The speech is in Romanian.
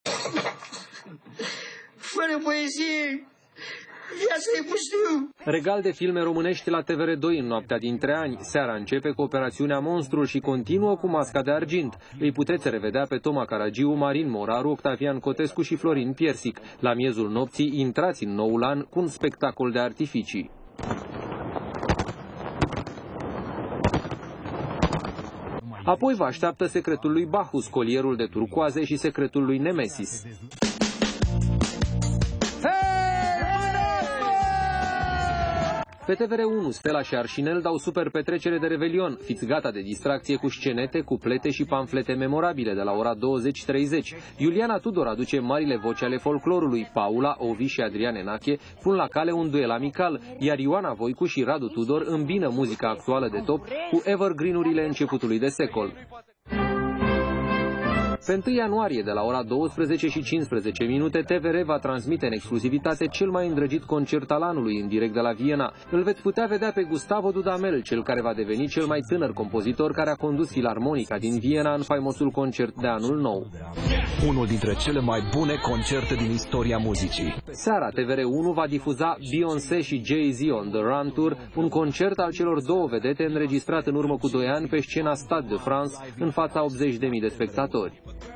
Fără poezie, viața e pustiu. Regal de filme românești la TVR2 în noaptea dintre ani. Seara începe cu Operațiunea Monstrul și continuă cu Masca de Argint. Îi puteți revedea pe Toma Caragiu, Marin Moraru, Octavian Cotescu și Florin Piersic. La miezul nopții intrați în noul an cu un spectacol de artificii. Apoi vă așteaptă Secretul lui Bacchus, Colierul de turcoaze și Secretul lui Nemesis. Pe TVR1, Stella și Arșinel dau super petrecere de Revelion. Fiți gata de distracție cu scenete, cuplete și pamflete memorabile de la ora 20:30. Iuliana Tudor aduce marile voci ale folclorului. Paula, Ovi și Adrian Enache pun la cale un duel amical, iar Ioana Voicu și Radu Tudor îmbină muzica actuală de top cu evergreen-urile începutului de secol. Pe 1 ianuarie, de la ora 12:15, TVR va transmite în exclusivitate cel mai îndrăgit concert al anului, în direct de la Viena. Îl veți putea vedea pe Gustavo Dudamel, cel care va deveni cel mai tânăr compozitor care a condus Filarmonica din Viena în faimosul concert de anul nou. Unul dintre cele mai bune concerte din istoria muzicii. Seara, TVR1 va difuza Beyoncé și Jay-Z on the Run Tour, un concert al celor două vedete înregistrat în urmă cu 2 ani pe scena Stade de France, în fața 80.000 de spectatori.